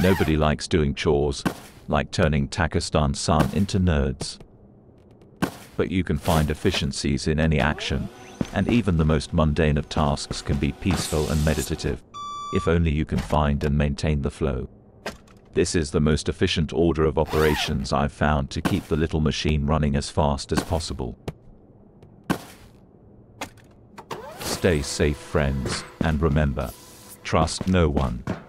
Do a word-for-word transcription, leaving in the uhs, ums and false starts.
Nobody likes doing chores, like turning Takistan Sun into nerds. But you can find efficiencies in any action, and even the most mundane of tasks can be peaceful and meditative, if only you can find and maintain the flow. This is the most efficient order of operations I've found to keep the little machine running as fast as possible. Stay safe, friends, and remember, trust no one.